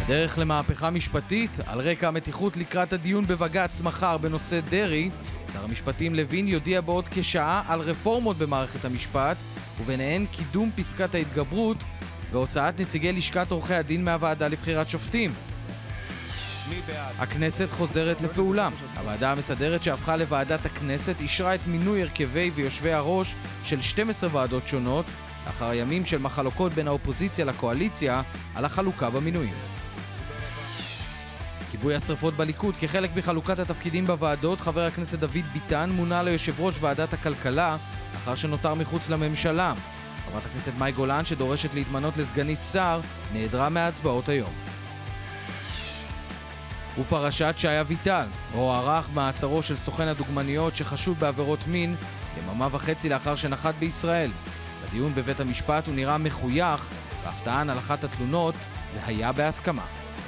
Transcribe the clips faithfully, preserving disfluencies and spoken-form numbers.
הדרך למהפכה משפטית, על רקע המתיחות לקראת הדיון בבג"ץ מחר בנושא דרעי, שר המשפטים לוין יודיע בעוד כשעה על רפורמות במערכת המשפט, וביניהן קידום פסקת ההתגברות והוצאת נציגי לשכת עורכי הדין מהוועדה לבחירת שופטים. הכנסת חוזרת לפעולה. הוועדה המסדרת שהפכה לוועדת הכנסת אישרה את מינוי הרכבי ויושבי הראש של שתים עשרה ועדות שונות, לאחר ימים של מחלוקות בין האופוזיציה לקואליציה על החלוקה במינויים. כיבוי השרפות בליכוד כחלק מחלוקת התפקידים בוועדות, חבר הכנסת דוד ביטן מונה ליושב ראש ועדת הכלכלה לאחר שנותר מחוץ לממשלה. חברת הכנסת מאי גולן, שדורשת להתמנות לסגנית שר, נעדרה מההצבעות היום. ופרשת שי אביטל, הוארך מעצרו של סוכן הדוגמניות שחשוד בעבירות מין יממה וחצי לאחר שנחת בישראל. בדיון בבית המשפט הוא נראה מחוייך, והפתען על אחת התלונות זה היה בהסכמה.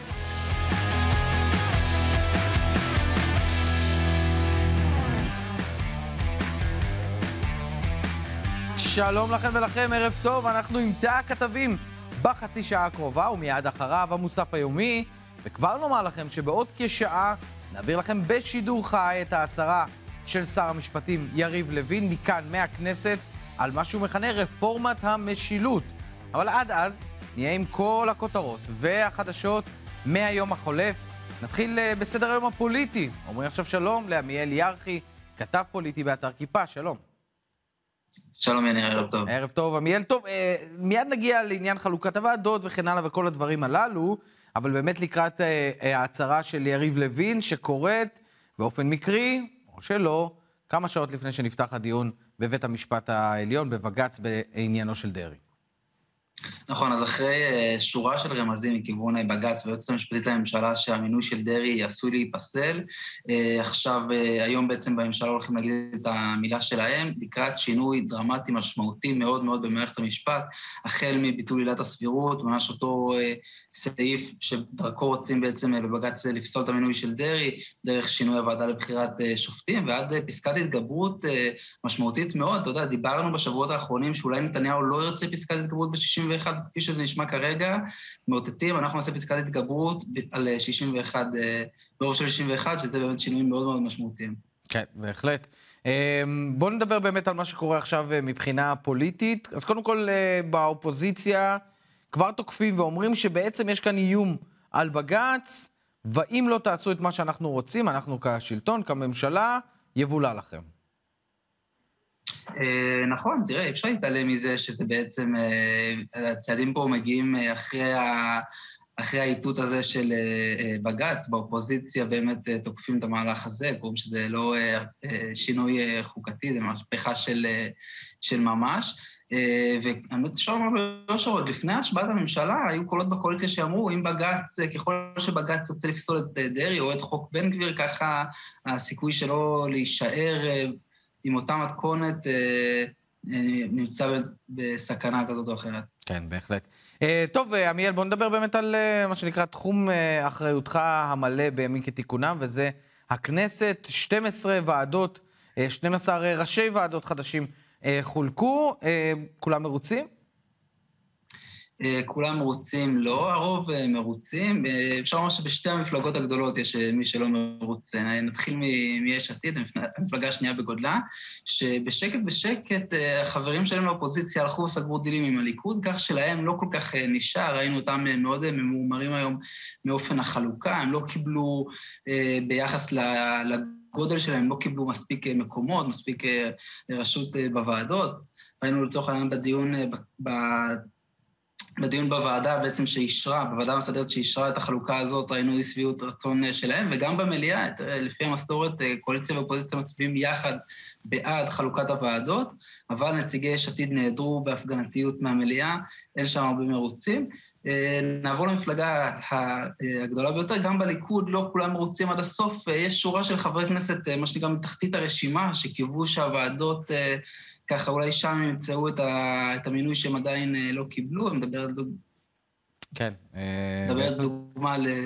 שלום לכם ולכם, ערב טוב, אנחנו עם תא הכתבים בחצי שעה הקרובה ומיד אחריו המוסף היומי, וכבר נאמר לכם שבעוד כשעה נעביר לכם בשידור חי את ההצהרה של שר המשפטים יריב לוין מכאן מהכנסת על מה שהוא מכנה רפורמת המשילות. אבל עד אז נהיה עם כל הכותרות והחדשות מהיום החולף. נתחיל בסדר היום הפוליטי. אומרים עכשיו שלום לעמיאל ירחי, כתב פוליטי באתר כיפה, שלום. שלום יני, ערב טוב. ערב טוב, עמיאל. טוב, מיד נגיע לעניין חלוקת הוועדות וכן הלאה וכל הדברים הללו, אבל באמת לקראת ההצהרה של יריב לוין שקוראת באופן מקרי, או שלא, כמה שעות לפני שנפתח הדיון בבית המשפט העליון בבג"ץ בעניינו של דרעי. נכון, אז אחרי שורה של רמזים מכיוון בג"ץ והיועצת המשפטית לממשלה שהמינוי של דרעי עשוי להיפסל, עכשיו, היום בעצם בממשלה הולכים להגיד את המילה שלהם, לקראת שינוי דרמטי משמעותי מאוד מאוד במערכת המשפט, החל מביטול עילת הסבירות, ממש אותו סעיף שדרכו רוצים בעצם בבג"ץ לפסול את המינוי של דרעי, דרך שינוי הוועדה לבחירת שופטים, ועד פסקת התגברות משמעותית מאוד. אתה יודע, דיברנו בשבועות האחרונים שאולי נתניהו לא ירצה פסקת התגברות ב-שישים ואחת, כפי שזה נשמע כרגע, מאותתים, אנחנו נעשה פסקת התגברות על שישים ואחת, ברוב של שישים ואחת, שזה באמת שינויים מאוד מאוד משמעותיים. כן, בהחלט. בואו נדבר באמת על מה שקורה עכשיו מבחינה פוליטית. אז קודם כל, באופוזיציה כבר תוקפים ואומרים שבעצם יש כאן איום על בג"ץ, ואם לא תעשו את מה שאנחנו רוצים, אנחנו כשלטון, כממשלה, יבולה לכם. נכון, תראה, אפשר להתעלם מזה שזה בעצם, הצעדים פה מגיעים אחרי ה... אחרי האיתות הזה של בג"ץ, באופוזיציה באמת תוקפים את המהלך הזה, קוראים שזה לא שינוי חוקתי, זה מהפכה של, של ממש. והאמת אפשר לומר ביושר, עוד לפני השבעת הממשלה, היו קולות בקואליציה שאמרו, אם בג"ץ, ככל שבג"ץ רוצה לפסול את דרעי או את חוק בן גביר, ככה הסיכוי שלו להישאר עם אותה מתכונת נמצא בסכנה כזאת או אחרת. כן, בהחלט. טוב, עמיאל, בוא נדבר באמת על מה שנקרא תחום אחריותך המלא בימים כתיקונם, וזה הכנסת. שתים עשרה ועדות, שנים עשר ראשי ועדות חדשים חולקו, כולם מרוצים? כולם מרוצים לא, הרוב מרוצים. אפשר לומר שבשתי המפלגות הגדולות יש מי שלא מרוצה. נתחיל מיש עתיד, המפלגה השנייה בגודלה, שבשקט בשקט החברים שלהם לאופוזיציה הלכו וסגרו דילים עם הליכוד, כך שלהם לא כל כך נשאר, ראינו אותם מאוד ממורמרים היום מאופן החלוקה, הם לא קיבלו ביחס לגודל שלהם, לא קיבלו מספיק מקומות, מספיק רשות בוועדות. ראינו לצורך העניין בדיון ב... בדיון בוועדה בעצם שאישרה, בוועדה המסדרת שאישרה את החלוקה הזאת, ראינו אי שביעות רצון שלהם, וגם במליאה, לפי המסורת, קואליציה ואופוזיציה מצביעים יחד בעד חלוקת הוועדות, אבל נציגי יש עתיד נעדרו בהפגנתיות מהמליאה, אין שם הרבה מרוצים. נעבור למפלגה הגדולה ביותר, גם בליכוד לא כולם מרוצים עד הסוף, יש שורה של חברי כנסת, מה שנקרא מתחתית הרשימה, שקיוו שהוועדות ככה אולי שם ימצאו את, ה, את המינוי שהם עדיין לא קיבלו, אני מדבר על דוג... כן. מדבר על דוגמה ל...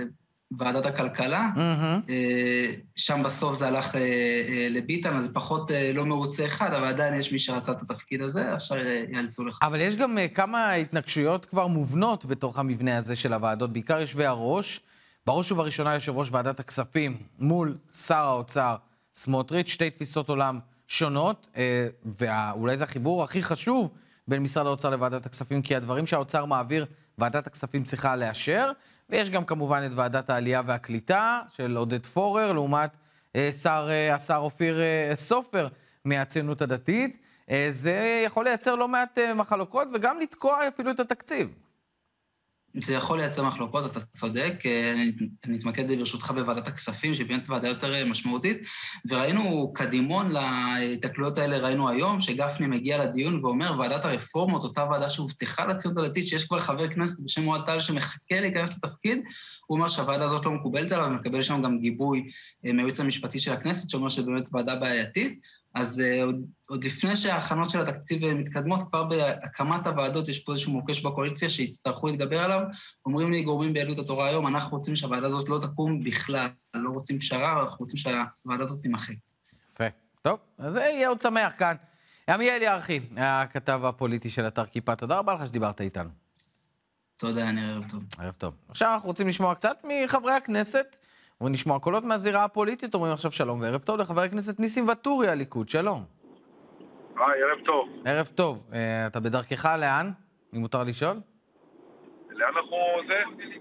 ועדת הכלכלה. Mm-hmm. שם בסוף זה הלך לביטן, אז פחות לא מרוצה אחד, אבל עדיין יש מי שרצה את התפקיד הזה, עכשיו יאלצו לך. אבל יש גם כמה התנגשויות כבר מובנות בתוך המבנה הזה של הוועדות, בעיקר יושבי הראש, בראש ובראשונה יושב ראש ועדת הכספים מול שר האוצר סמוטריץ', שתי תפיסות עולם שונות, ואולי זה החיבור הכי חשוב בין משרד האוצר לוועדת הכספים, כי הדברים שהאוצר מעביר, ועדת הכספים צריכה לאשר, ויש גם כמובן את ועדת העלייה והקליטה של עודד פורר, לעומת שר, השר אופיר סופר מהציונות הדתית. זה יכול לייצר לא מעט מחלוקות, וגם לתקוע אפילו את התקציב. זה יכול לייצר מחלוקות, אתה צודק, אני, אני אתמקד ברשותך בוועדת הכספים, שהיא באמת ועדה יותר משמעותית, וראינו קדימון להתקלויות האלה, ראינו היום, שגפני מגיע לדיון ואומר, ועדת הרפורמות, אותה ועדה שהובטחה לציונות הדתית, שיש כבר חבר כנסת בשם אוהד טל שמחכה להיכנס לתפקיד, הוא אומר שהוועדה הזאת לא מקובלת עליו, ומקבל שם גם גיבוי מהייעוץ המשפטי של הכנסת, שאומר שבאמת ועדה בעייתית, אז עוד, עוד לפני שההכנות של התקציב מתקדמות, כבר בהקמת הוועדות יש פה איזשהו מוקש בקואליציה שיצטרכו להתגבר עליו, אומרים לי גורמים ביהדות התורה היום, אנחנו רוצים שהוועדה הזאת לא תקום בכלל, לא רוצים פשרה, אנחנו רוצים שהוועדה הזאת תימחק. יפה, טוב, אז זה יהיה עוד שמח כאן. עמיאל ירחי, הכתב הפוליטי של אתר כיפה, תודה רבה לך שדיברת איתנו. תודה, אני ערב טוב. ערב טוב. עכשיו אנחנו רוצים לשמוע קצת מחברי הכנסת, ונשמע קולות מהזירה הפוליטית, אומרים עכשיו שלום וערב טוב לחבר הכנסת ניסים ואטורי, הליכוד, שלום. היי, ערב טוב. ערב טוב. Uh, אתה בדרכך לאן? אם מותר לשאול? לאן אנחנו זה?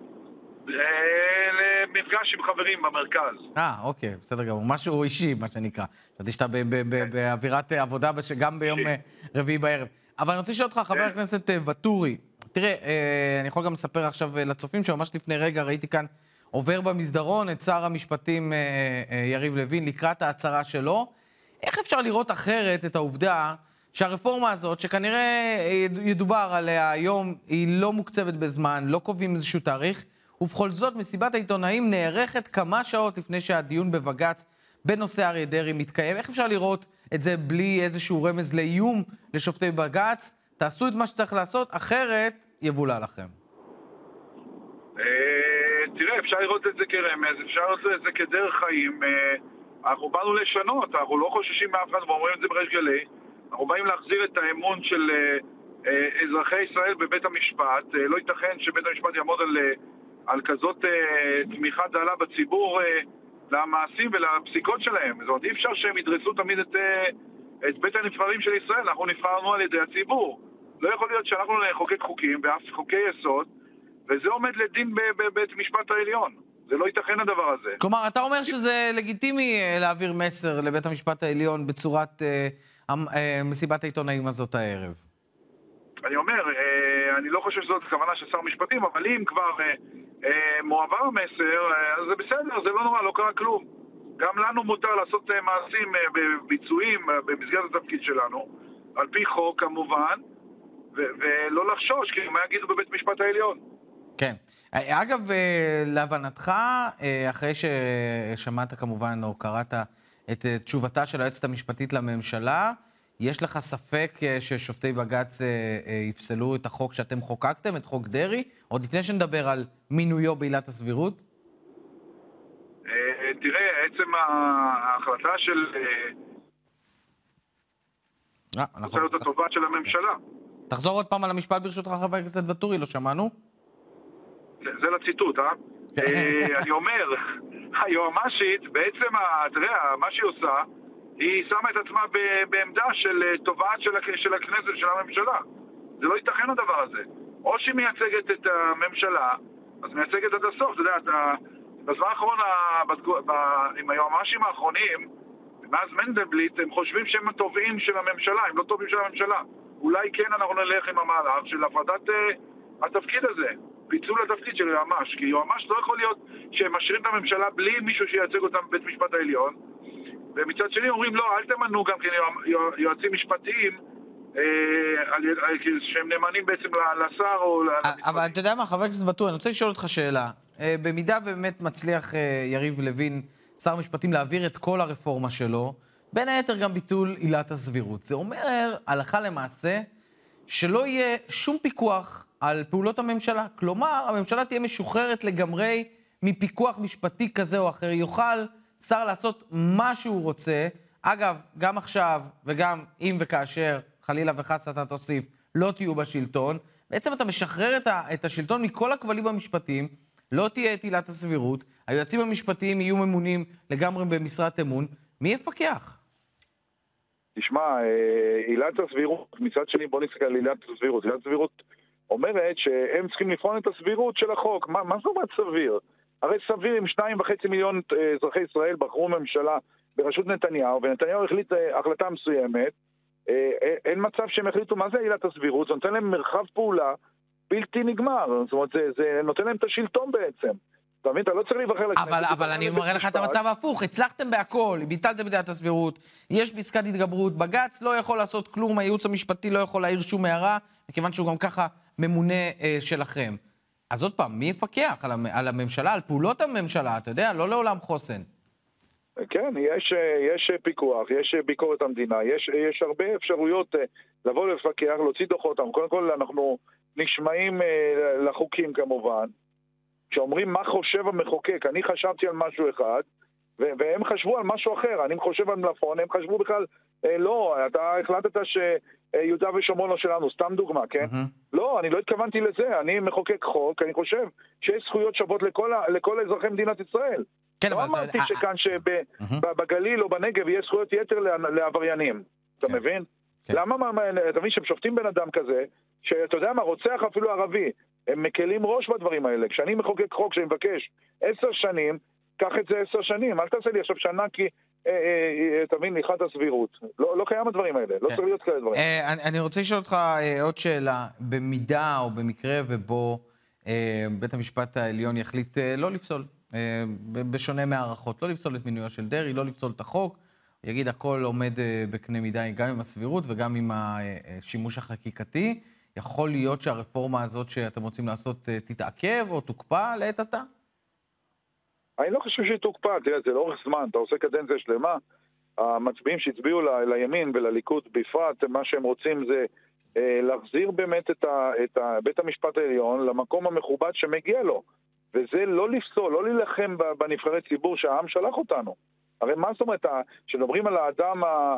למפגש עם חברים במרכז. אה, אוקיי, בסדר גמור. משהו אישי, מה שנקרא. חשבתי שאתה באווירת עבודה גם ביום רביעי בערב. אבל אני רוצה לשאול אותך, חבר הכנסת ואטורי, תראה, אני יכול גם לספר עכשיו לצופים, שממש לפני רגע ראיתי כאן עובר במסדרון את שר המשפטים יריב לוין לקראת ההצהרה שלו. איך אפשר לראות אחרת את העובדה שהרפורמה הזאת, שכנראה ידובר עליה היום, היא לא מוקצבת בזמן, לא קובעים איזשהו תאריך, ובכל זאת מסיבת העיתונאים נערכת כמה שעות לפני שהדיון בבג"ץ בנושא אריה דרעי מתקיים. איך אפשר לראות את זה בלי איזשהו רמז לאיום לשופטי בג"ץ? תעשו את מה שצריך לעשות, אחרת יבולה לכם. תראה, אפשר לראות את זה כרמז, אפשר לראות את זה כדרך חיים. אנחנו באנו לשנות, אנחנו לא חוששים מאף אחד ואומרים את זה בריש גלי. אנחנו באים להחזיר את האמון של אזרחי ישראל בבית המשפט. לא ייתכן שבית המשפט יעמוד על, על כזאת תמיכה דלה בציבור למעשים ולפסיקות שלהם. זאת אומרת, אי אפשר שהם ידרסו תמיד את, את בית הנבחרים של ישראל. אנחנו נבחרנו על ידי הציבור. לא יכול להיות שאנחנו נחוקק חוקים ואף חוקי יסוד, וזה עומד לדין בבית משפט העליון. זה לא ייתכן הדבר הזה. כלומר, אתה אומר שזה לגיטימי להעביר מסר לבית המשפט העליון בצורת אה, אה, מסיבת העיתונאים הזאת הערב? אני אומר, אה, אני לא חושב שזאת הכוונה של שר משפטים, אבל אם כבר אה, אה, מועבר המסר, אה, אז זה בסדר, זה לא נורא, לא קרה כלום. גם לנו מותר לעשות אה, מעשים אה, בביצועים אה, במסגרת התפקיד שלנו, על פי חוק כמובן, ו- ולא לחשוש, כי מה יגידו בבית משפט העליון? כן. אגב, להבנתך, אחרי ששמעת כמובן או קראת את תשובתה של היועצת המשפטית לממשלה, יש לך ספק ששופטי בג"ץ יפסלו את החוק שאתם חוקקתם, את חוק דרעי, עוד לפני שנדבר על מינויו בעילת הסבירות? תראה, עצם ההחלטה של... רוצה להיות הטובה של הממשלה. תחזור עוד פעם על המשפט ברשותך, חבר הכנסת ואטורי, לא שמענו? זה לציטוט, אה? אני אומר, היועמ"שית, בעצם, תראה, מה שהיא עושה, היא שמה את עצמה בעמדה של תובעת של הכנסת, של הממשלה. זה לא ייתכן הדבר הזה. או שהיא מייצגת את הממשלה, אז מייצגת עד הסוף. אתה יודע, בזמן האחרון, עם היועמ"שים האחרונים, מאז מנדלבליט, הם חושבים שהם התובעים של הממשלה, הם לא תובעים של הממשלה. אולי כן אנחנו נלך עם המהלך של הפרדת התפקיד הזה. פיצול לתפקיד של יועמ"ש, כי יועמ"ש לא יכול להיות שהם משאירים את הממשלה בלי מישהו שייצג אותם בבית משפט העליון, ומצד שני אומרים לא, אל תמנו גם כן יועצים משפטיים שהם נאמנים בעצם לשר או... אבל אתה יודע מה, חבר הכנסת ואטורי, אני רוצה לשאול אותך שאלה. במידה באמת מצליח יריב לוין, שר המשפטים, להעביר את כל הרפורמה שלו, בין היתר גם ביטול עילת הסבירות. זה אומר, הלכה למעשה, שלא יהיה שום פיקוח על פעולות הממשלה. כלומר, הממשלה תהיה משוחררת לגמרי מפיקוח משפטי כזה או אחר. יוכל שר לעשות מה שהוא רוצה. אגב, גם עכשיו וגם אם וכאשר, חלילה וחס אתה תוסיף, לא תהיו בשלטון. בעצם אתה משחרר את, ה, את השלטון מכל הכבלים המשפטיים, לא תהיה את עילת הסבירות, היועצים המשפטיים יהיו ממונים לגמרי במשרת אמון. מי יפקח? תשמע, עילת הסבירות, מצד שני בוא נסתכל על עילת הסבירות. עילת הסבירות אומרת שהם צריכים לבחון את הסבירות של החוק. מה, מה זאת אומרת סביר? הרי סביר עם שניים וחצי מיליון אזרחי ישראל בחרו ממשלה בראשות נתניהו, ונתניהו החליט החלטה מסוימת, אין מצב שהם החליטו מה זה עילת הסבירות, זה נותן להם מרחב פעולה בלתי נגמר, זאת אומרת, זה, זה נותן להם את השלטון בעצם. אתה מבין, אתה לא צריך להיבחר לכנסת. אבל, אבל אני מראה לך את המצב ההפוך, הצלחתם בהכל, ביטלתם בדעת הסבירות, יש פסקת התגברות, בג"ץ לא יכול לעשות כלום, הייעוץ המשפטי לא יכול להעיר שום הערה, מכיוון שהוא גם ככה ממונה אה, שלכם. אז עוד פעם, מי יפקח על, על הממשלה, על פעולות הממשלה, אתה יודע, לא לעולם חוסן. כן, יש, יש פיקוח, יש ביקורת המדינה, יש, יש הרבה אפשרויות לבוא לפקח, להוציא דוחות. קודם כל אנחנו נשמעים לחוקים כמובן, שאומרים מה חושב המחוקק. אני חשבתי על משהו אחד, והם חשבו על משהו אחר. אני חושב על מלפון, הם חשבו בכלל, לא, אתה החלטת שיהודה ושומרון לא שלנו, סתם דוגמה, כן? Mm-hmm. לא, אני לא התכוונתי לזה, אני מחוקק חוק, אני חושב שיש זכויות שוות לכל, לכל אזרחי מדינת ישראל. כן, לא אמרתי שכאן שבגליל או בנגב יש זכויות יתר לעבריינים, אתה מבין? למה, אתה מבין, שהם שופטים בן אדם כזה, שאתה יודע מה, רוצח אפילו ערבי, הם מקלים ראש בדברים האלה. כשאני מחוקק חוק שאני מבקש עשר שנים, קח את זה עשר שנים, אל תעשה לי עכשיו שנה כי, תבין, ניחת הסבירות. לא קיים הדברים האלה, לא צריך להיות כאלה דברים. אני רוצה לשאול אותך עוד שאלה, במידה או במקרה ובו בית המשפט העליון יחליט לא לפסול, בשונה מהערכות, לא לפסול את מינויו של דרעי, לא לפסול את החוק, יגיד הכל עומד בקנה מידה גם עם הסבירות וגם עם השימוש החקיקתי, יכול להיות שהרפורמה הזאת שאתם רוצים לעשות תתעכב או תוקפא לעת עתה? אני לא חושב שהיא תוקפא, תראה, זה לאורך זמן, אתה עושה קדנציה שלמה, המצביעים שהצביעו ל- לימין ולליכוד בפרט, מה שהם רוצים זה אה, להחזיר באמת את, ה- את ה- בית המשפט העליון למקום המכובד שמגיע לו, וזה לא לפסול, לא להילחם בנבחרי ציבור שהעם שלח אותנו. הרי מה זאת אומרת, כשדברים על האדם ה...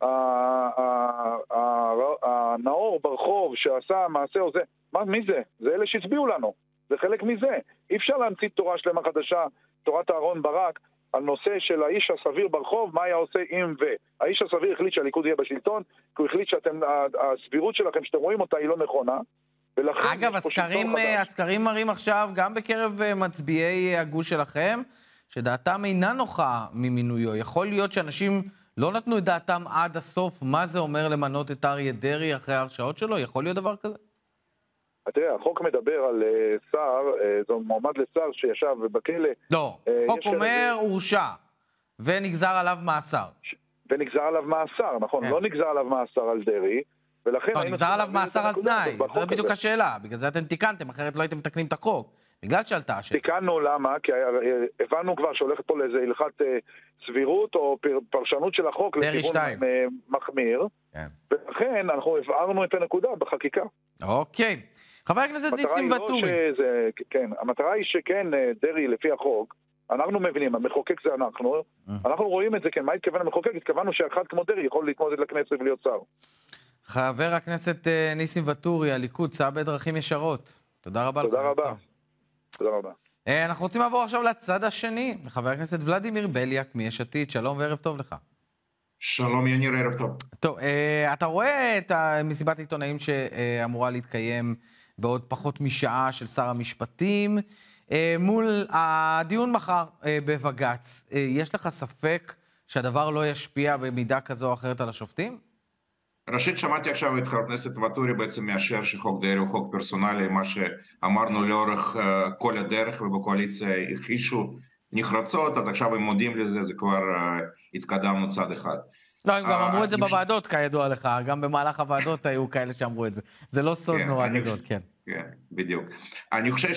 הנאור ברחוב שעשה מעשה או זה, מה, מי זה? זה אלה שהצביעו לנו, זה חלק מזה. אי אפשר להמציא תורה שלמה חדשה, תורת אהרון ברק, על נושא של האיש הסביר ברחוב, מה היה עושה אם ו... האיש הסביר החליט שהליכוד יהיה בשלטון, כי הוא החליט שהסבירות שלכם שאתם רואים אותה היא לא נכונה, ולכן... אגב, הסקרים, הסקרים מראים עכשיו, גם בקרב מצביעי הגוש שלכם, שדעתם אינה נוחה ממינויו. יכול להיות שאנשים לא נתנו את דעתם עד הסוף, מה זה אומר למנות את אריה דרעי אחרי ההרשעות שלו? יכול להיות דבר כזה? תראה, החוק מדבר על שר, זו מועמד לשר שישב בכלא. לא, חוק אומר הורשע, ונגזר עליו מאסר. ונגזר עליו מאסר, נכון, לא נגזר עליו מאסר על דרעי, ולכן... לא, נגזר עליו מאסר על תנאי, זו בדיוק השאלה, בגלל זה אתם תיקנתם, אחרת לא הייתם מתקנים את החוק. בגלל שעלתה השאלה. תיקנו למה? כי הבנו כבר שהולכת פה לאיזה הלכת סבירות או פרשנות של החוק לכיוון מחמיר, ולכן אנחנו הבהרנו את הנקודה בחקיקה. אוקיי. חבר הכנסת ניסים ואטורי. כן, המטרה היא שכן, דרעי לפי החוק, אנחנו מבינים, המחוקק זה אנחנו, אנחנו רואים את זה, כן, מה התכוון המחוקק? התכוונו שאחד כמו דרעי יכול להתמודד לכנסת ולהיות שר. חבר הכנסת ניסים ואטורי, הליכוד, סע בדרכים ישרות. תודה רבה. תודה רבה. תודה רבה. אנחנו רוצים לעבור עכשיו לצד השני, לחבר הכנסת ולדימיר בליאק מיש עתיד. שלום וערב טוב לך. שלום יניר, ערב טוב. טוב, אתה רואה את מסיבת העיתונאים שאמורה להתקיים בעוד פחות משעה של שר המשפטים, מול הדיון מחר בבג"ץ. יש לך ספק שהדבר לא ישפיע במידה כזו או אחרת על השופטים? ראשית, שמעתי עכשיו את חבר הכנסת ואטורי בעצם מאשר שחוק דרעי הוא חוק פרסונלי, מה שאמרנו לאורך uh, כל הדרך, ובקואליציה הכחישו נחרצות, אז עכשיו הם מודים לזה, זה כבר uh, התקדמנו צד אחד. לא, הם גם uh, אמרו את זה בוועדות, כידוע לך, גם במהלך הוועדות היו כאלה שאמרו את זה. זה לא סוד כן, נורא גדול, כן. כן, בדיוק. אני חושב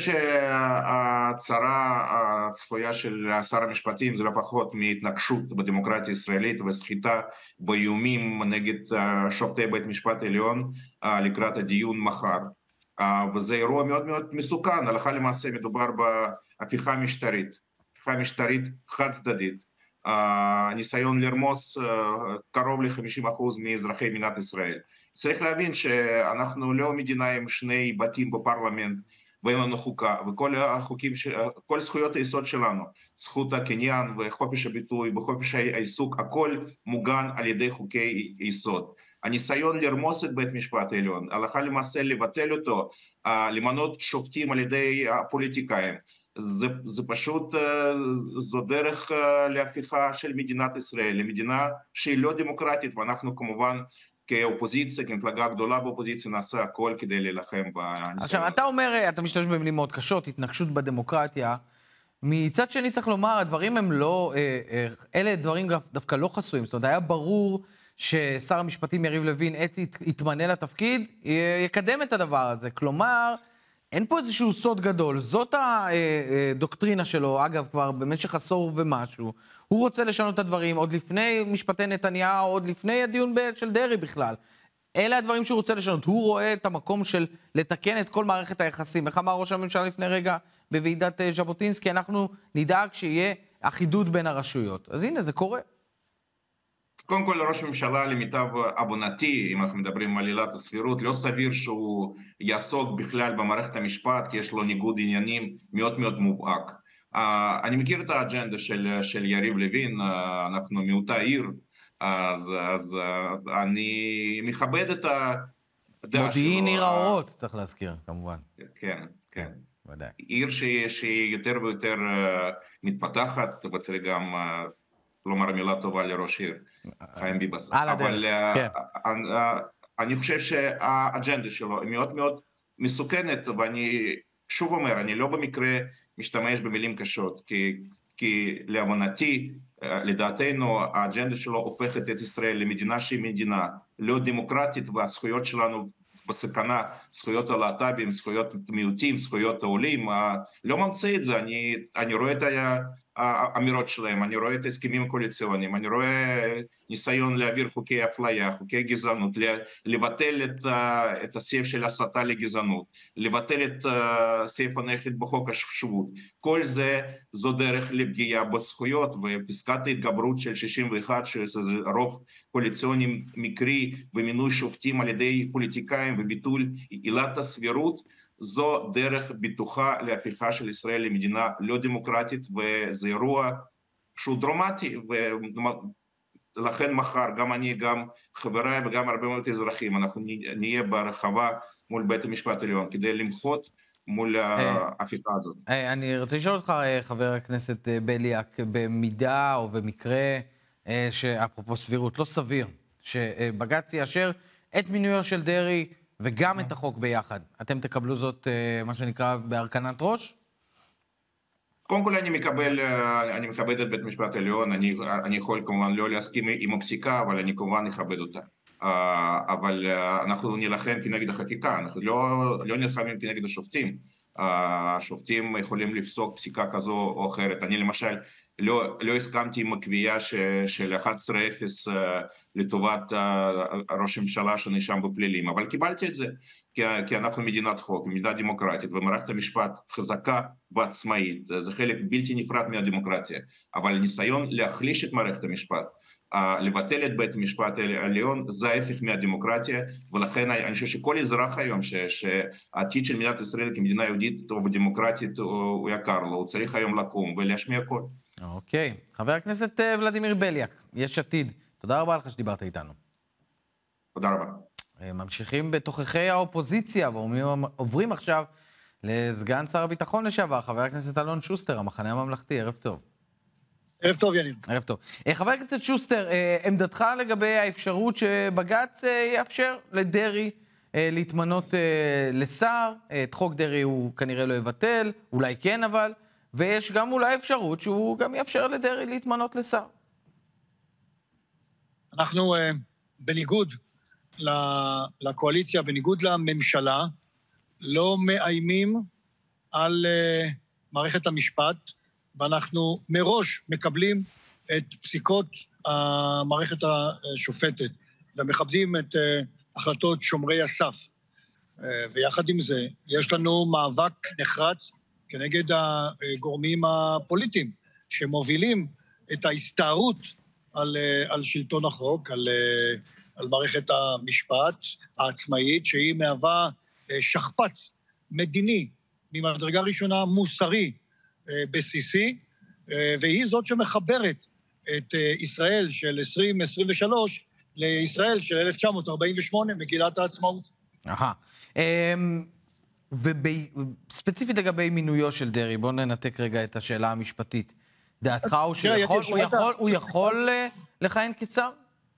שהצרה הצפויה של שר המשפטים זה לא פחות מהתנגשות בדמוקרטיה הישראלית וסחיטה באיומים נגד שופטי בית משפט עליון לקראת הדיון מחר. וזה אירוע מאוד מאוד מסוכן, הלכה למעשה מדובר הפיכה משטרית, הפיכה משטרית חד צדדית, הניסיון לרמוס קרוב ל-חמישים אחוז מאזרחי מדינת ישראל. צריך להבין שאנחנו לא מדינה עם שני בתים בפרלמנט, ואין לנו חוקה, וכל החוקים, כל זכויות היסוד שלנו, זכות הקניין וחופש הביטוי וחופש העיסוק, הכל מוגן על ידי חוקי יסוד. הניסיון לרמוס את בית משפט העליון, הלכה למעשה לבטל אותו, למנות שופטים על ידי הפוליטיקאים, זה, זה פשוט, זו דרך להפיכה של מדינת ישראל, למדינה שהיא לא דמוקרטית, ואנחנו כמובן כאופוזיציה, כמפלגה גדולה באופוזיציה, נעשה הכל כדי להילחם בניסיון. עכשיו, אתה אומר, אתה משתמש במילים מאוד קשות, התנגשות בדמוקרטיה, מצד שני צריך לומר, הדברים הם לא, אלה דברים דווקא לא חסויים, זאת אומרת, היה ברור ששר המשפטים יריב לוין, עת יתמנה לתפקיד, יקדם את הדבר הזה, כלומר, אין פה איזשהו סוד גדול, זאת הדוקטרינה שלו, אגב, כבר במשך עשור ומשהו, הוא רוצה לשנות את הדברים, עוד לפני משפטי נתניהו, עוד לפני הדיון של דרי בכלל. אלה הדברים שהוא רוצה לשנות, הוא רואה את המקום של לתקן את כל מערכת היחסים. איך אמר ראש הממשלה לפני רגע בוועידת ז'בוטינסקי, אנחנו נדאג שיהיה אחידות בין הרשויות. אז הנה, זה קורה. קודם כל, ראש הממשלה, למיטב הבנתי, אם אנחנו מדברים על עילת הסבירות, לא סביר שהוא יעסוק בכלל במערכת המשפט, כי יש לו ניגוד עניינים מאוד מאוד מובהק. Uh, אני מכיר את האג'נדה של, של יריב לוין, uh, אנחנו מאותה עיר, אז, אז uh, אני מכבד את הדעה שלו. מודיעין עיר האורות, צריך להזכיר, כמובן. כן, כן. ודאי. עיר שהיא, שהיא יותר ויותר uh, מתפתחת, וצריך גם uh, לומר מילה טובה לראש עיר, חיים ביבס. אבל uh, כן. uh, uh, אני חושב שהאג'נדה שלו היא מאוד מאוד מסוכנת, ואני שוב אומר, אני לא במקרה משתמש במילים קשות, כי, כי להבנתי, לדעתנו, האג'נדה שלו הופכת את ישראל למדינה שהיא מדינה לא דמוקרטית, והזכויות שלנו בסכנה, זכויות הלהט"בים, זכויות מיעוטים, זכויות העולים, לא ממציא את זה, אני, אני רואה את האמירות שלהם, אני רואה את ההסכמים הקואליציוניים, אני רואה ניסיון להעביר חוקי אפליה, חוקי גזענות, לבטל את, את הסעיף של הסתה לגזענות, לבטל את סעיף הנכד בחוק השבות, כל זה זו דרך לפגיעה בזכויות, ופסקת ההתגברות של שישים ואחת, שזה רוב קואליציוני מקרי, ומינוי שופטים על ידי פוליטיקאים, וביטול עילת הסבירות, זו דרך בטוחה להפיכה של ישראל למדינה לא דמוקרטית, וזה אירוע שהוא דרמטי, ולכן מחר גם אני, גם חבריי וגם הרבה מאוד אזרחים, אנחנו נהיה ברחבה מול בית המשפט העליון, כדי למחות מול ההפיכה הזאת. אני רוצה לשאול אותך, חבר הכנסת בליאק, במידה או במקרה, שאפרופו סבירות, לא סביר, שבג"ץ יאשר את מינויו של דרי, וגם את החוק ביחד. אתם תקבלו זאת, מה שנקרא, בהרכנת ראש? קודם כל אני מקבל, אני מכבד את בית משפט העליון, אני, אני יכול כמובן לא להסכים עם הפסיקה, אבל אני כמובן אכבד אותה. אבל אנחנו נלחם כנגד החקיקה, אנחנו לא, לא נלחמים כנגד השופטים. השופטים יכולים לפסוק פסיקה כזו או אחרת. אני למשל לא, לא הסכמתי עם הקביעה של אחת עשרה אפס לטובת ראש הממשלה שנאשם בפלילים, אבל קיבלתי את זה, כי, כי אנחנו מדינת חוק, מדינה דמוקרטית, ומערכת המשפט חזקה ועצמאית, זה חלק בלתי נפרד מהדמוקרטיה, אבל ניסיון להחליש את מערכת המשפט, לבטל את בית המשפט העליון, זה ההפך מהדמוקרטיה, ולכן אני חושב שכל אזרח היום, שהעתיד של מדינת ישראל כמדינה יהודית ודמוקרטית הוא יקר לו, הוא צריך היום לקום ולהשמיע קול. אוקיי. חבר הכנסת ולדימיר בליאק, יש עתיד. תודה רבה לך שדיברת איתנו. תודה רבה. ממשיכים בתוככי האופוזיציה, ועוברים עכשיו לסגן שר הביטחון לשעבר, חבר הכנסת אלון שוסטר, המחנה הממלכתי. ערב טוב. ערב טוב, יניב. ערב טוב. חבר הכנסת שוסטר, עמדתך לגבי האפשרות שבג"ץ יאפשר לדרי להתמנות לשר, את חוק דרי הוא כנראה לא יבטל, אולי כן אבל, ויש גם אולי אפשרות שהוא גם יאפשר לדרי להתמנות לשר. אנחנו בניגוד לקואליציה, בניגוד לממשלה, לא מאיימים על מערכת המשפט, ואנחנו מראש מקבלים את פסיקות המערכת השופטת, ומכבדים את החלטות שומרי הסף. ויחד עם זה, יש לנו מאבק נחרץ כנגד הגורמים הפוליטיים שמובילים את ההסתערות על, על שלטון החוק, על, על מערכת המשפט העצמאית, שהיא מהווה שכפ"ץ מדיני ממדרגה ראשונה מוסרי בסיסי, והיא זאת שמחברת את ישראל של עשרים עשרים ושלוש לישראל של אלף תשע מאות ארבעים ושמונה, מגילת העצמאות. אהה. וספציפית לגבי מינויו של דרעי, בואו ננתק רגע את השאלה המשפטית. דעתך הוא שהוא יכול לכהן כשר?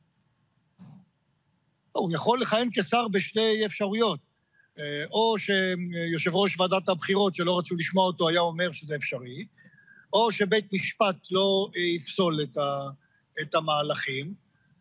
הוא יכול לכהן כשר בשתי אפשרויות. או שיושב ראש ועדת הבחירות שלא רצו לשמוע אותו היה אומר שזה אפשרי, או שבית משפט לא יפסול את, ה, את המהלכים,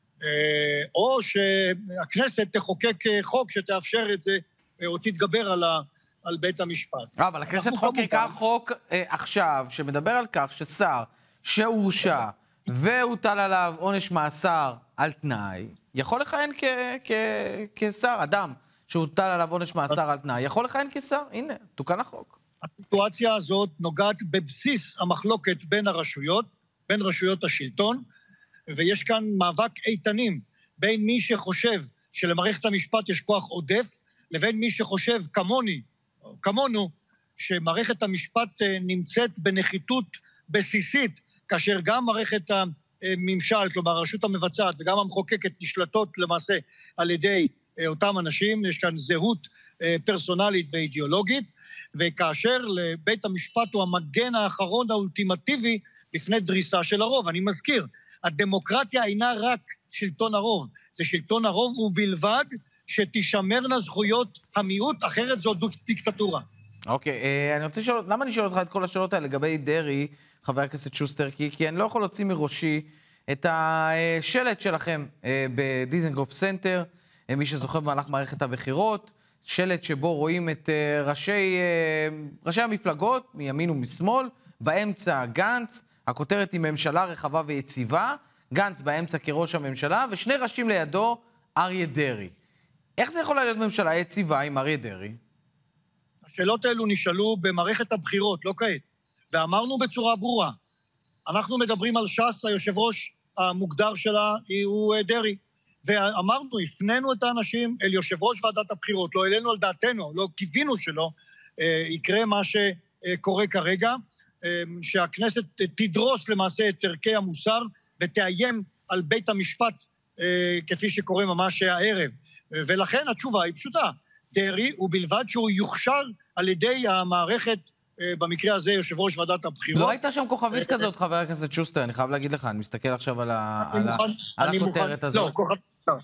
או שהכנסת תחוקק חוק שתאפשר את זה, או תתגבר על, ה, על בית המשפט. אבל הכנסת חוקקה חוק אה, עכשיו, שמדבר על כך ששר שהורשע והוטל עליו עונש מאסר על תנאי, יכול לכהן כ, כ, כשר, אדם שהוטל עליו עונש מאסר על תנאי, יכול לכהן כשר, הנה, תוקן החוק. הסיטואציה הזאת נוגעת בבסיס המחלוקת בין הרשויות, בין רשויות השלטון, ויש כאן מאבק איתנים בין מי שחושב שלמערכת המשפט יש כוח עודף, לבין מי שחושב כמוני, כמונו, שמערכת המשפט נמצאת בנחיתות בסיסית, כאשר גם מערכת הממשל, כלומר הרשות המבצעת וגם המחוקקת נשלטות למעשה על ידי אותם אנשים, יש כאן זהות פרסונלית ואידיאולוגית, וכאשר לבית המשפט הוא המגן האחרון האולטימטיבי בפני דריסה של הרוב. אני מזכיר, הדמוקרטיה אינה רק שלטון הרוב, זה שלטון הרוב ובלבד שתשמרנה זכויות המיעוט, אחרת זו דיקטטורה. אוקיי, אני רוצה לשאול, למה אני שואל אותך את כל השאלות האלה לגבי דרעי, חבר הכנסת שוסטר, כי, כי אני לא יכול להוציא מראשי את השלט שלכם בדיזנגוף סנטר, מי שזוכר במהלך מערכת הבחירות, שלט שבו רואים את ראשי, ראשי המפלגות, מימין ומשמאל, באמצע גנץ, הכותרת היא ממשלה רחבה ויציבה, גנץ באמצע כראש הממשלה, ושני ראשים לידו, אריה דרעי. איך זה יכול להיות ממשלה יציבה עם אריה דרעי? השאלות האלו נשאלו במערכת הבחירות, לא כעת. ואמרנו בצורה ברורה, אנחנו מדברים על ש"ס, היושב ראש המוגדר שלה הוא דרעי. ואמרנו, הפנינו את האנשים אל יושב ראש ועדת הבחירות, לא אלינו על דעתנו, לא קיווינו שלא, יקרה מה שקורה כרגע, שהכנסת תדרוס למעשה את ערכי המוסר, ותאיים על בית המשפט, כפי שקורה ממש הערב. ולכן התשובה היא פשוטה, דרעי, ובלבד שהוא יוכשר על ידי המערכת, במקרה הזה יושב ראש ועדת הבחירות. לא הייתה שם כוכבית כזאת, חבר הכנסת שוסטר, אני חייב להגיד לך, אני מסתכל עכשיו על הכותרת הזאת. לא, כוכבית.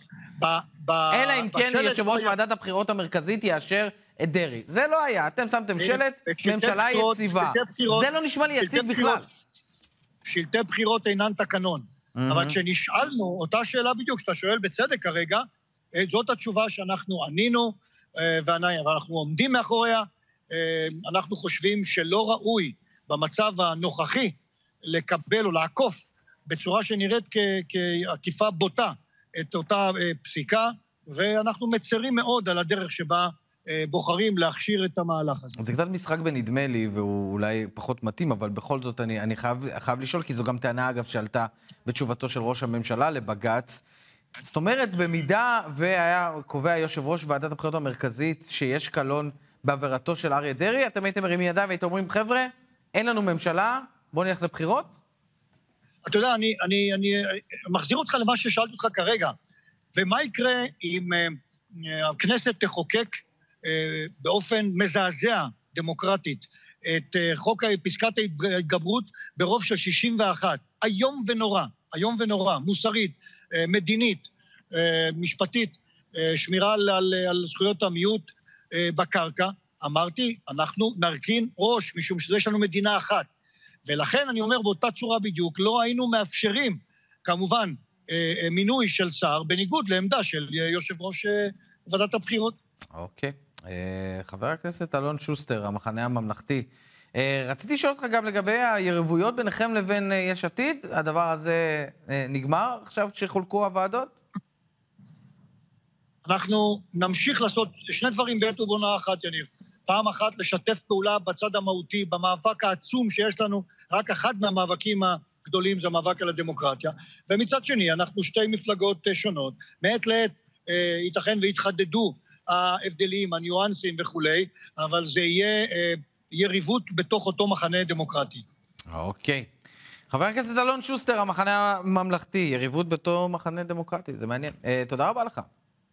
אלא אם כן יושב ראש ועדת הבחירות המרכזית יאשר את דרעי. זה לא היה, אתם שמתם שלט, ממשלה יציבה. זה לא נשמע לי יציב בכלל. שלטי בחירות אינן תקנון. אבל כשנשאלנו, אותה שאלה בדיוק, שאתה שואל בצדק כרגע, זאת התשובה שאנחנו ענינו, ואנחנו עומדים מאחוריה, אנחנו חושבים שלא ראוי במצב הנוכחי לקבל או לעקוף בצורה שנראית כעקיפה בוטה את אותה פסיקה, ואנחנו מצרים מאוד על הדרך שבה בוחרים להכשיר את המהלך הזה. זה קצת משחק בנדמה לי, והוא אולי פחות מתאים, אבל בכל זאת אני, אני חייב, חייב לשאול, כי זו גם טענה אגב שעלתה בתשובתו של ראש הממשלה לבג"ץ. זאת אומרת, במידה והיה קובע יושב ראש ועדת הבחירות המרכזית שיש קלון בעבירתו של אריה דרעי, אתם הייתם מרימים ידיים והייתם אומרים, חבר'ה, אין לנו ממשלה, בואו נלך לבחירות? אתה יודע, אני, אני, אני מחזיר אותך למה ששאלת אותך כרגע, ומה יקרה אם uh, הכנסת תחוקק uh, באופן מזעזע דמוקרטית את uh, חוק פסקת ההתגברות ברוב של שישים ואחת, היום ונורא, היום ונורא, מוסרית, uh, מדינית, uh, משפטית, uh, שמירה על, על, על זכויות המיעוט uh, בקרקע, אמרתי, אנחנו נרכין ראש, משום שיש לנו מדינה אחת. ולכן אני אומר באותה צורה בדיוק, לא היינו מאפשרים, כמובן, מינוי של שר, בניגוד לעמדה של יושב ראש ועדת הבחירות. אוקיי. חבר הכנסת אלון שוסטר, המחנה הממלכתי, רציתי לשאול אותך גם לגבי היריבויות ביניכם לבין יש עתיד, הדבר הזה נגמר עכשיו כשחולקו הוועדות? אנחנו נמשיך לעשות שני דברים בעת ובעונה אחת, יניב. פעם אחת לשתף פעולה בצד המהותי, במאבק העצום שיש לנו, רק אחד מהמאבקים הגדולים זה המאבק על הדמוקרטיה, ומצד שני אנחנו שתי מפלגות שונות, מעת לעת אה, ייתכן והתחדדו ההבדלים, הניואנסים וכולי, אבל זה יהיה אה, יריבות בתוך אותו מחנה דמוקרטי. אוקיי. חבר הכנסת אלון שוסטר, המחנה הממלכתי, יריבות בתור מחנה דמוקרטי, זה מעניין. אה, תודה רבה לך.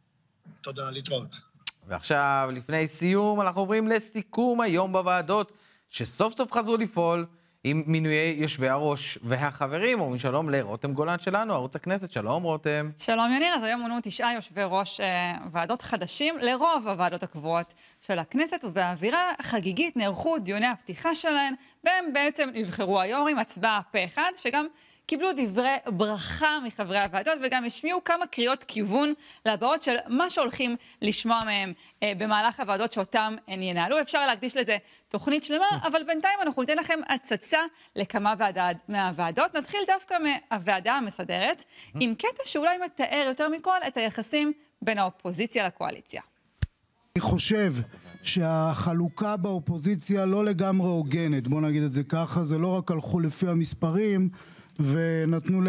תודה, להתראות. ועכשיו, לפני סיום, אנחנו עוברים לסיכום היום בוועדות, שסוף סוף חזרו לפעול עם מינויי יושבי הראש והחברים, ומשלום לרותם גולן שלנו, ערוץ הכנסת. שלום רותם. שלום יניר, אז היום מונו תשעה יושבי ראש אה, ועדות חדשים, לרוב הוועדות הקבועות של הכנסת, ובאווירה חגיגית נערכו דיוני הפתיחה שלהן, והם בעצם נבחרו היו"רים, הצבעה פה אחד, שגם קיבלו דברי ברכה מחברי הוועדות, וגם השמיעו כמה קריאות כיוון לבאות של מה שהולכים לשמוע מהם אה, במהלך הוועדות שאותם הן ינהלו. אפשר להקדיש לזה תוכנית שלמה, אבל בינתיים אנחנו ניתן לכם הצצה לכמה ועדה, מהוועדות. נתחיל דווקא מהוועדה המסדרת, עם קטע שאולי מתאר יותר מכל את היחסים בין האופוזיציה לקואליציה. אני חושב שהחלוקה באופוזיציה לא לגמרי הוגנת, בוא נגיד את זה ככה, זה לא רק הלכו לפי המספרים, ונתנו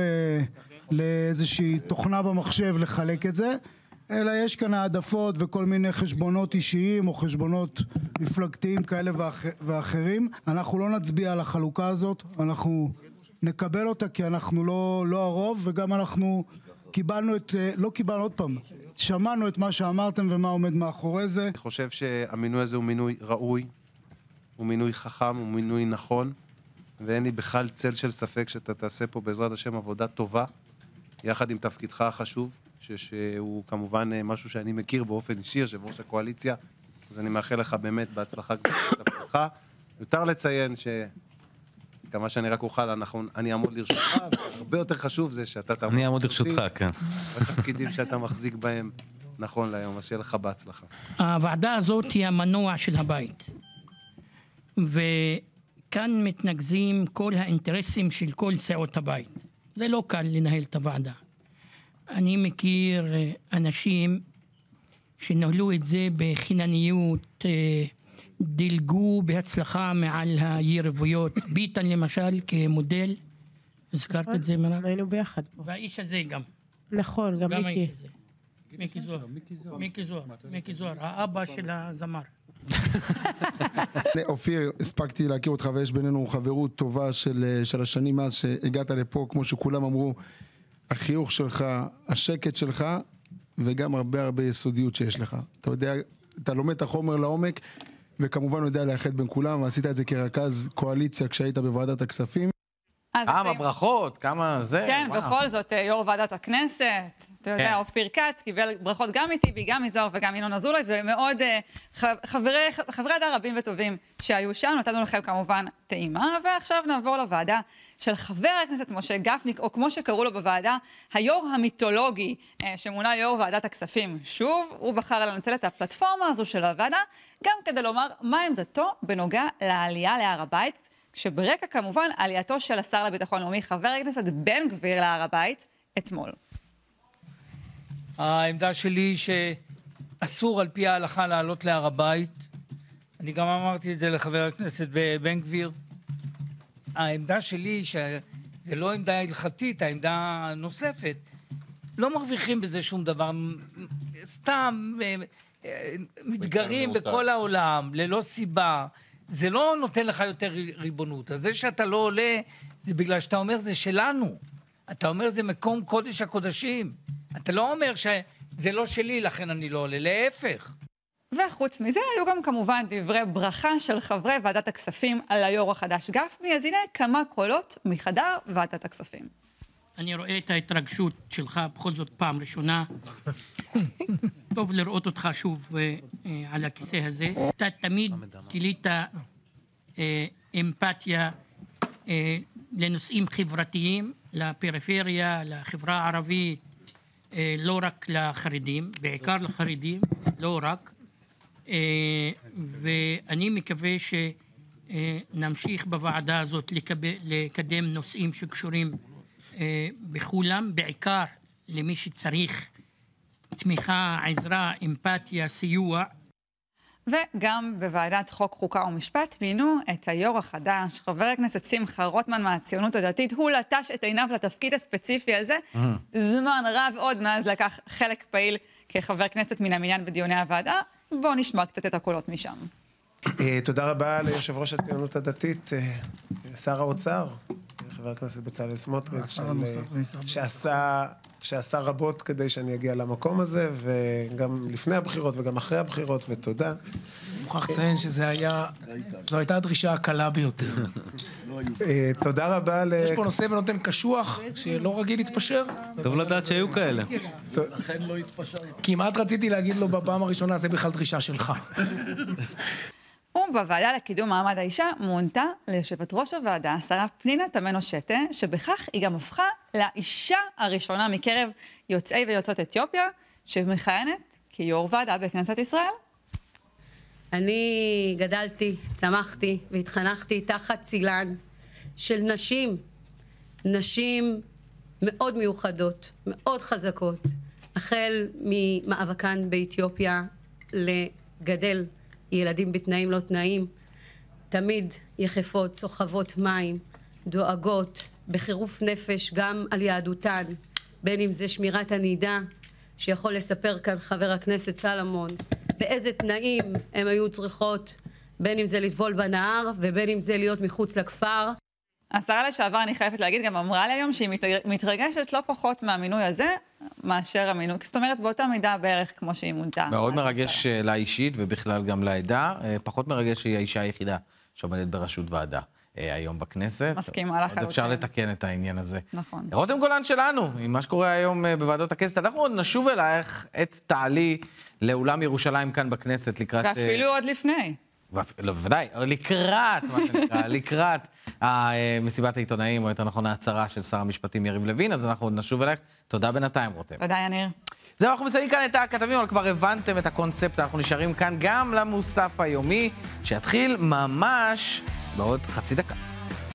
לאיזושהי תוכנה במחשב לחלק את זה, אלא יש כאן העדפות וכל מיני חשבונות אישיים או חשבונות מפלגתיים כאלה ואחרים. אנחנו לא נצביע על החלוקה הזאת, אנחנו נקבל אותה כי אנחנו לא, לא הרוב, וגם אנחנו קיבלנו את, לא קיבלנו עוד פעם, שמענו את מה שאמרתם ומה עומד מאחורי זה. אני חושב שהמינוי הזה הוא מינוי ראוי, הוא מינוי חכם, הוא מינוי נכון, ואין לי בכלל צל של ספק שאתה תעשה פה בעזרת השם עבודה טובה, יחד עם תפקידך החשוב, שהוא כמובן משהו שאני מכיר באופן אישי, יושב ראש הקואליציה, אז אני מאחל לך באמת בהצלחה בתפקידך. יותר לציין שכמה שאני רק אוכל, אנחנו, אני אעמוד לרשותך, והרבה יותר חשוב זה שאתה תעמוד אני אעמוד לרשותך, כן. בתפקידים שאתה מחזיק בהם נכון להיום, אז שיהיה לך בהצלחה. הוועדה הזאת היא המנוע של הבית, ו... כאן מתנגזים כל האינטרסים של כל סיעות הבית. זה לא קל לנהל את הוועדה. אני מכיר אנשים שנהלו את זה בחינניות, דילגו בהצלחה מעל היריבויות. ביטן למשל כמודל, הזכרת את זה מרב? היינו ביחד פה. והאיש הזה גם. נכון, גם מיקי. מיקי זוהר. מיקי זוהר. מיקי זוהר, האבא של הזמר. אופיר, הספקתי להכיר אותך ויש בינינו חברות טובה של, של השנים מאז שהגעת לפה, כמו שכולם אמרו, החיוך שלך, השקט שלך, וגם הרבה הרבה יסודיות שיש לך. אתה יודע, אתה לומד את החומר לעומק, וכמובן יודע לאחד בין כולם, ועשית את זה כרכז קואליציה כשהיית בוועדת הכספים. כמה ברכות, כמה זה. כן, בכל זאת, יו"ר ועדת הכנסת, אתה יודע, אופיר כץ, קיבל ברכות גם מטיבי, גם מזוהר וגם ינון אזולאי, ומאוד חברי עדה רבים וטובים שהיו שם, נתנו לכם כמובן טעימה, ועכשיו נעבור לוועדה של חבר הכנסת משה גפני, או כמו שקראו לו בוועדה, היו"ר המיתולוגי, שמונה ליו"ר ועדת הכספים. שוב, הוא בחר לנצל את הפלטפורמה הזו של הוועדה, גם כדי לומר מה עמדתו בנוגע לעלייה להר הבית, שברקע כמובן עלייתו של השר לביטחון לאומי, חבר הכנסת בן גביר להר הבית, אתמול. העמדה שלי היא שאסור על פי ההלכה לעלות להר הבית. אני גם אמרתי את זה לחבר הכנסת בן גביר. העמדה שלי היא שזה לא עמדה הלכתית, העמדה נוספת. לא מרוויחים בזה שום דבר. סתם מתגרים בכל העולם, ללא סיבה. זה לא נותן לך יותר ריבונות. אז זה שאתה לא עולה, זה בגלל שאתה אומר זה שלנו. אתה אומר זה מקום קודש הקודשים. אתה לא אומר שזה לא שלי, לכן אני לא עולה, להפך. וחוץ מזה, היו גם כמובן דברי ברכה של חברי ועדת הכספים על היו"ר החדש גפני, אז הנה כמה קולות מחדר ועדת הכספים. אני רואה את ההתרגשות שלך בכל זאת פעם ראשונה. טוב לראות אותך שוב אה, על הכיסא הזה. אתה תמיד גילית אה, אמפתיה אה, לנושאים חברתיים, לפריפריה, לחברה הערבית, אה, לא רק לחרדים, בעיקר לחרדים, לא רק. אה, ואני מקווה שנמשיך בוועדה הזאת לקבל, לקדם נושאים שקשורים אה, בכולם, בעיקר למי שצריך תמיכה, עזרה, אמפתיה, סיוע. וגם בוועדת חוק חוקה ומשפט מינו את היו"ר החדש, חבר הכנסת שמחה רוטמן מהציונות הדתית. הוא לטש את עיניו לתפקיד הספציפי הזה. זמן רב עוד מאז לקח חלק פעיל כחבר כנסת מן המניין בדיוני הוועדה. בואו נשמע קצת את הקולות משם. תודה רבה ליושב ראש הציונות הדתית, שר האוצר, חבר הכנסת בצלאל סמוטריץ', שעשה... שעשה רבות כדי שאני אגיע למקום הזה, וגם לפני הבחירות וגם אחרי הבחירות, ותודה. מוכרח לציין שזה היה, זו הייתה הדרישה הקלה ביותר. תודה רבה ל... יש פה נושא ונותן קשוח, שלא רגיל להתפשר. טוב לדעת שהיו כאלה. לכן לא התפשר. כמעט רציתי להגיד לו בפעם הראשונה, זה בכלל דרישה שלך. ובוועדה לקידום מעמד האישה מונתה ליושבת ראש הוועדה, השרה פנינה תמנו שטה, שבכך היא גם הפכה לאישה הראשונה מקרב יוצאי ויוצאות אתיופיה, שמכהנת כיו"ר ועדה בכנסת ישראל. אני גדלתי, צמחתי והתחנכתי תחת צילן של נשים, נשים מאוד מיוחדות, מאוד חזקות, החל ממאבקן באתיופיה לגדל ילדים בתנאים לא תנאים, תמיד יחפות, סוחבות מים, דואגות, בחירוף נפש גם על יהדותן, בין אם זה שמירת הנידה, שיכול לספר כאן חבר הכנסת סלמון, באיזה תנאים הם היו צריכות, בין אם זה לטבול בנהר ובין אם זה להיות מחוץ לכפר. השרה לשעבר, אני חייבת להגיד, גם אמרה לי היום שהיא מתרגשת לא פחות מהמינוי הזה, מאשר המינוי. זאת אומרת, באותה מידה בערך כמו שהיא מונתה. מאוד מרגש לה אישית ובכלל גם לעדה. פחות מרגש שהיא האישה היחידה שעומדת בראשות ועדה היום בכנסת. מסכימה לך. עוד אפשר לתקן את העניין הזה. נכון. רותם גולן שלנו, עם מה שקורה היום בוועדות הכנסת. אנחנו עוד נשוב אלייך את תעלי לאולם ירושלים כאן בכנסת לקראת... ואפילו עוד לפני. לא, בוודאי, לקראת, מה שנקרא, לקראת מסיבת העיתונאים, או יותר נכון ההצהרה של שר המשפטים יריב לוין, אז אנחנו עוד נשוב אליך. תודה בינתיים, רותם. תודה, יניר. זהו, אנחנו מסיימים כאן את הכתבים, אבל כבר הבנתם את הקונספט, אנחנו נשארים כאן גם למוסף היומי, שיתחיל ממש בעוד חצי דקה.